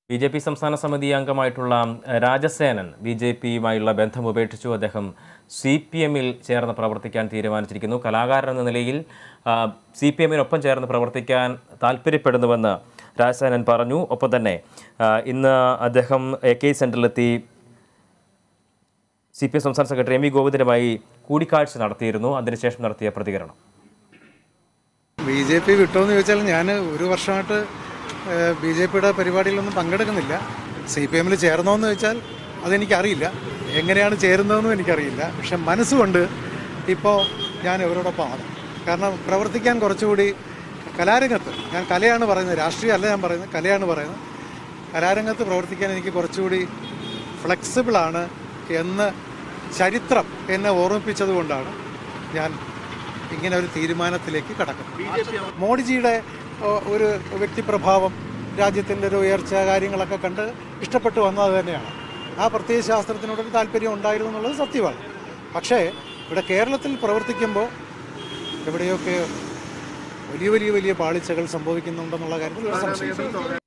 BJP സംസ്ഥാന സമിതി അംഗമായിട്ടുള്ള രാജസേനൻ BJPയുമായുള്ള ബന്ധം ഉപേക്ഷിച്ചു. അദ്ദേഹം CPMൽ ചേർന്ന് പ്രവർത്തിക്കാൻ തീരുമാനിച്ചിരിക്കുന്നു. കലാകാരൻ എന്ന നിലയിൽ CPMനൊപ്പം ചേർന്ന് പ്രവർത്തിക്കാൻ താൽപ്പര്യപ്പെടുന്നുവെന്ന് രാജസേനൻ പറഞ്ഞു. ഒപ്പം തന്നെ ഇന്ന് അദ്ദേഹം AK സെന്ററിലെത്തി CPM സംസ്ഥാന സെക്രട്ടറി MV ഗോവിന്ദനുമായി കൂടിക്കാഴ്ച നടത്തിയിരുന്നു. അതിനുശേഷം നടത്തിയ പ്രതികരണം. BJP വിട്ടോന്ന് ചോദിച്ചാൽ ഞാൻ ഒരു വർഷമായിട്ട് BJPയുടെ പരിപാടിയിലൊന്നും പങ്കെടുക്കുന്നില്ല. CPMൽ ചേർന്നോന്ന് ചോദിച്ചാൽ അതെനിക്കറിയില്ല, എങ്ങനെയാണ് ചേരുന്നതെന്നും എനിക്കറിയില്ല. പക്ഷെ മനസ്സുകൊണ്ട് ഇപ്പോൾ ഞാൻ ഇവരോടൊപ്പമാണ്. കാരണം പ്രവർത്തിക്കാൻ കുറച്ചുകൂടി കലാരംഗത്ത്, ഞാൻ കലയാണ് പറയുന്നത്, രാഷ്ട്രീയമല്ല ഞാൻ പറയുന്നത്, കലയാണ് പറയുന്നത്. കലാരംഗത്ത് പ്രവർത്തിക്കാൻ എനിക്ക് കുറച്ചുകൂടി ഫ്ലെക്സിബിളാണ് എന്ന് ചരിത്രം എന്നെ ഓർമ്മിപ്പിച്ചതുകൊണ്ടാണ് ഞാൻ ഇങ്ങനെ ഒരു തീരുമാനത്തിലേക്ക് കടക്കുന്നത്. മോഡിജിയുടെ ഒരു വ്യക്തിപ്രഭാവം, രാജ്യത്തിൻ്റെ ഒരു ഉയർച്ച, കാര്യങ്ങളൊക്കെ കണ്ട് ഇഷ്ടപ്പെട്ടു വന്നത് തന്നെയാണ്. ആ പ്രത്യയ ശാസ്ത്രത്തിനോടൊരു താല്പര്യം ഉണ്ടായിരുന്നു എന്നുള്ളത് സത്യമാണ്. പക്ഷേ ഇവിടെ കേരളത്തിൽ പ്രവർത്തിക്കുമ്പോൾ എവിടെയൊക്കെ വലിയ പാളിച്ചകൾ സംഭവിക്കുന്നുണ്ടെന്നുള്ള കാര്യത്തിൽ ഒരു സംശയം.